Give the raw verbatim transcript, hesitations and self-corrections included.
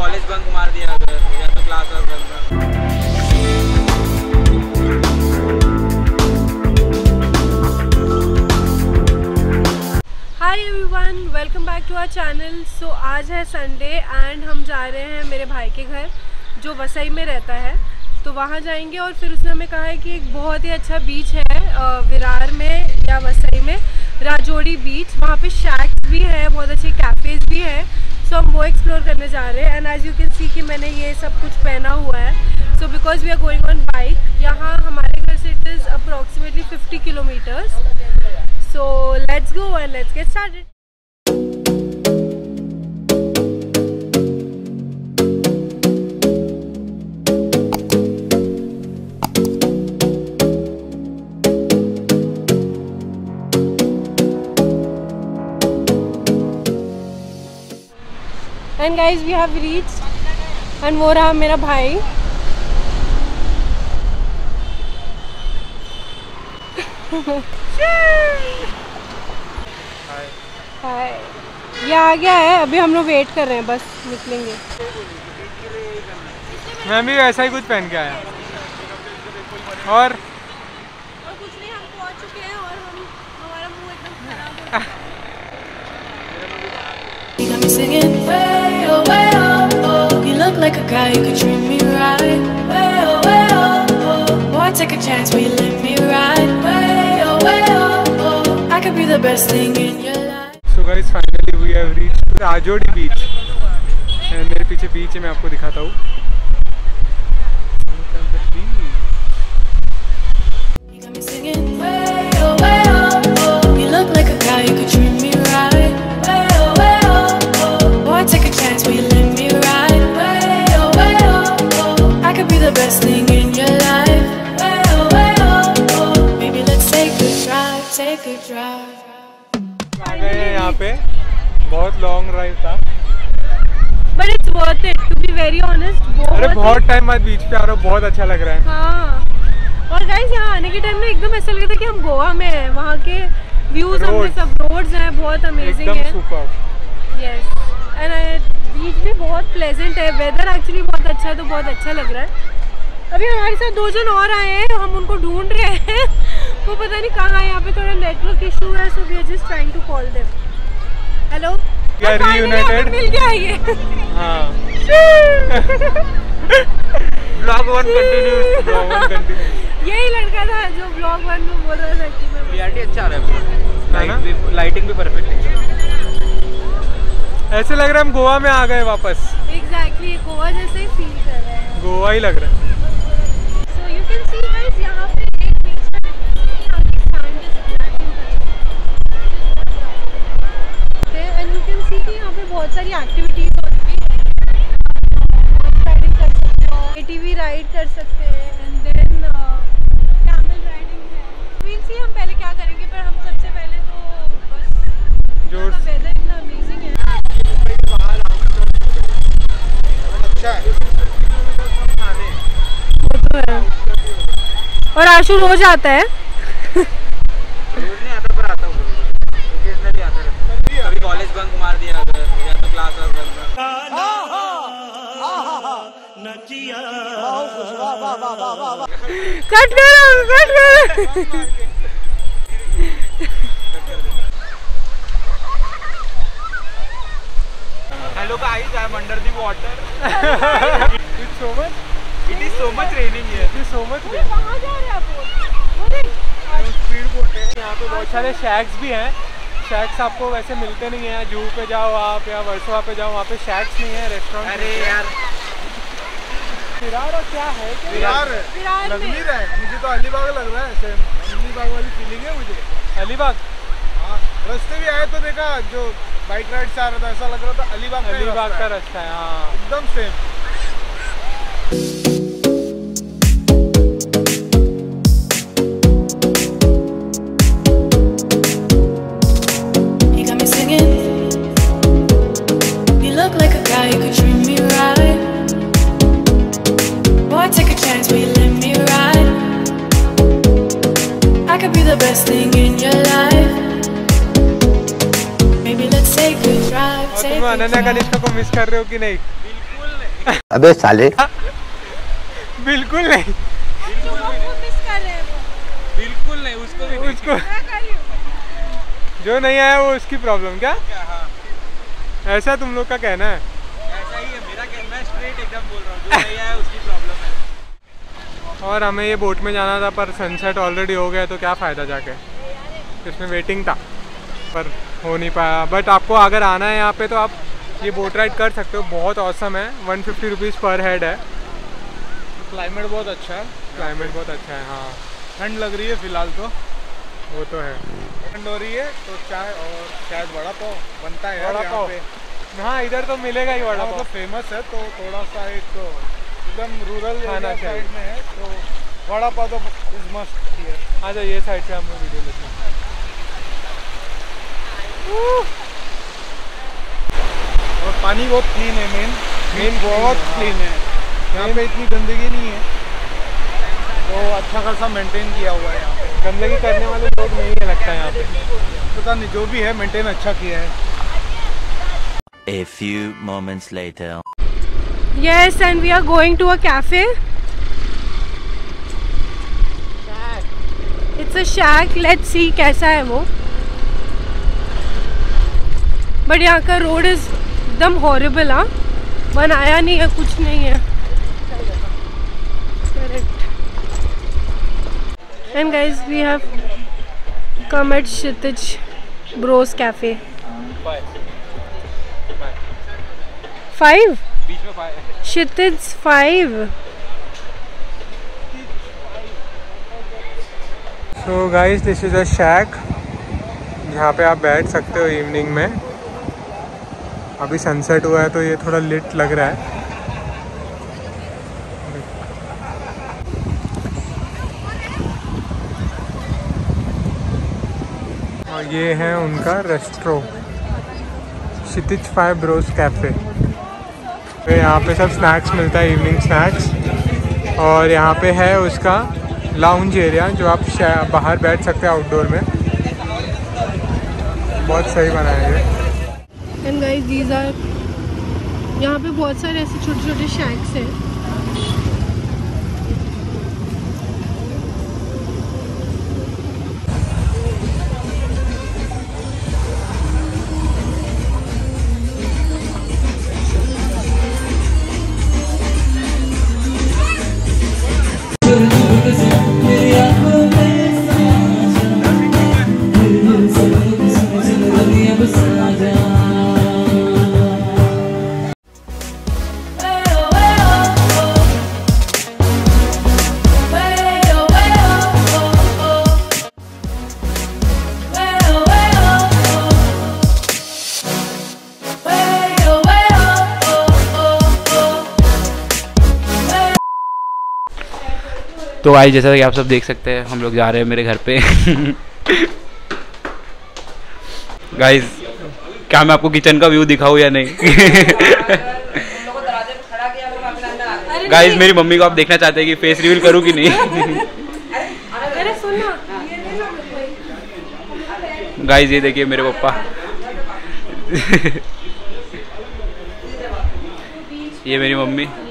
College bunk मार दिया अगर, या तो क्लास और bunk. Hi everyone, welcome back to our channel. So आज है संडे एंड हम जा रहे हैं मेरे भाई के घर जो वसई में रहता है, तो वहाँ जाएंगे। और फिर उसने हमें कहा है कि एक बहुत ही अच्छा बीच है विरार में या वसई में, राजोड़ी बीच। वहाँ पे शैक्स भी है, बहुत अच्छे कैफ़ेज़ भी हैं। सो हम वो एक्सप्लोर करने जा रहे हैं। And as you can see कि मैंने ये सब कुछ पहना हुआ है। So because we are going on bike. यहाँ हमारे घर से it is approximately fifty kilometers. So let's go and let's get started. And guys, we have reached. And वो रहा मेरा भाई। हाय, ये आ गया है। अभी हम लोग वेट कर रहे हैं, बस निकलेंगे। मैं भी वैसा ही कुछ पहन के आया। और और कुछ नहीं, हम पहुंच चुके हैं और हम हमारा मुंह एकदम खराब है। So guys, finally we have reached राजोड़ी बीच। मेरे पीछे बीच है, मैं आपको दिखाता हूँ। आ गए हैं यहाँ पे, बहुत लॉन्ग ड्राइव था, but it's worth it to be very honest. अरे बहुत टाइम बाद बीच पे आ रहा हूँ, बहुत अच्छा लग रहा है। हाँ, और गाइस यहाँ आने के टाइम में एकदम ऐसा लग रहा था कि हम गोवा में हैं। वहाँ के व्यूज, हमने सब रोड्स हैं, बहुत अमेजिंग है। यस, एंड बीच भी बहुत प्लेजेंट है। वेदर एक्चुअली बहुत अच्छा है, तो बहुत अच्छा लग रहा है। अभी हमारे साथ दो जन और आए हैं, हम उनको ढूंढ रहे हैं। वो पता नहीं कहाँ है। यहाँ पे थोड़ा नेटवर्क इशू है, so we are just trying to call them. Hello, reunited मिल गया ये। हाँ, blog one continue, blog one continue. यही लड़का था जो ब्लॉग वन में बोल रहा था कि मैं क्लियरिटी अच्छा आ रहा है, लाइट भी, लाइटिंग भी परफेक्ट है। ऐसे लग रहा है हम गोवा में आ गए वापस। एग्जैक्टली गोवा जैसे ही फील कर रहे हैं। गोवा ही लग रहा है। So you can see guys, यहाँ पे एक बीच का डिफरेंस है, यहाँ की sand is black in colour. And you can see कि यहाँ पे बहुत सारी एक्टिविटीज होती है। राइडिंग कर सकते हो, एटीवी राइड कर सकते हैं, एंड देन कैमल राइडिंग है। वील सी हम पहले क्या करेंगे, पर हम सबसे पहले तो बस जोर से वेदर इतना अमेजिंग है। अच्छा है। वो तो है। और आशु रोज आता है। रोज नहीं आता, पर आता हूँ, ओकेजनली आता रहता है। अभी कॉलेज बंक मार दिया अगर, या तो क्लास और बंक। कट करो, कट करो। Hello guys, I am under the water. It's so much. It is so much raining here. It is so much. कहाँ जा रहे हैं आप? वो देख, स्पीड बोट है। यहाँ पे बहुत सारे शैक्स भी हैं। शैक्स आपको वैसे मिलते नहीं है। जू पे जाओ आप या वर्सोवा पे जाओ, वहाँ पे शैक्स नहीं है, रेस्टोरेंट। अरे यार, विरार और क्या है? क्या विरार विरार लग में। नहीं रहा है, मुझे तो अलीबाग लग रहा है। सेम अलीबाग वाली फीलिंग है मुझे। अलीबाग? हाँ, रास्ते भी आए तो देखा, जो बाइक राइड से आ रहा था ऐसा लग रहा था अलीबाग का ही अलीबाग रास्ता का है। रास्ता है। हाँ, एकदम same. the best thing in your life. Maybe let's take a drive. और तुम अनन्या कनिष्का को मिस कर रहे हो कि नहीं? बिल्कुल अबे साले बिल्कुल नहीं, बिल्कुल नहीं, उसको भी नहीं। उसको जो नहीं आया वो उसकी प्रॉब्लम क्या? क्या? हाँ, ऐसा तुम लोग का कहना है? ऐसा ही है मेरा कहना, मैं स्ट्रेट एकदम बोल रहा हूँ, जो नहीं आया उसकी प्रॉब्लम है। और हमें ये बोट में जाना था पर सनसेट ऑलरेडी हो गया, तो क्या फ़ायदा जाके, इसमें वेटिंग था पर हो नहीं पाया। बट आपको अगर आना है यहाँ पे तो आप ये बोट राइड कर सकते हो, बहुत औसम है। One fifty rupees per head है। क्लाइमेट बहुत अच्छा है, क्लाइमेट बहुत अच्छा है। हाँ ठंड लग रही है फिलहाल तो, वो तो है। ठंड हो रही है तो चाय और शायद वड़ा पाव बनता है यार वड़ा यहाँ पाव, पे। हाँ इधर तो मिलेगा ही वड़ा हाँ, पाव। मतलब फेमस है तो थोड़ा सा एक एकदम रूरल खाना चाहिए। साइड में है तो वड़ा पाव तो इज मस्ट हियर। आ जाओ ये साइड से हम लोग वीडियो लेते हैं। और पानी बहुत क्लीन है, मेन मेन बहुत clean है, क्लीन है। यहाँ पे इतनी गंदगी नहीं है, तो अच्छा खासा मेंटेन किया हुआ है यहाँ पे। गंदगी करने वाले लोग नहीं है लगता है यहाँ पे। पता नहीं, जो भी है मेंटेन अच्छा किया है। A few moments later. Yes, and we are going to a cafe. It's a shack. Let's see कैसा है वो। बट यहाँ का रोड इज एकदम हॉरिबल। हाँ, बनाया नहीं है, कुछ नहीं है। Correct. And guys, we have come at Kshitij Bros Cafe. Five? बीच में पाए Kshitij five. So guys this is a shack जहाँ पे आप बैठ सकते हो इवनिंग में। अभी सनसेट हुआ है तो ये थोड़ा लिट लग रहा है। और ये है उनका resto, Kshitij five bros cafe. तो यहाँ पे सब स्नैक्स मिलता है, इवनिंग स्नैक्स। और यहाँ पे है उसका लाउंज एरिया जो आप बाहर बैठ सकते हैं आउटडोर में। बहुत सही बनाया है। एंड गाइस दीज आर, यहाँ पे बहुत सारे ऐसे छोटे छोटे शैक्स हैं। तो भाई जैसा कि आप सब देख सकते हैं हम लोग जा रहे हैं मेरे घर पे। गाइस क्या मैं आपको किचन का व्यू दिखाऊं या नहीं? गाइस मेरी मम्मी को आप देखना चाहते हैं कि फेस रिवील करूं कि नहीं? गाइस ये देखिए मेरे पापा। ये मेरी मम्मी।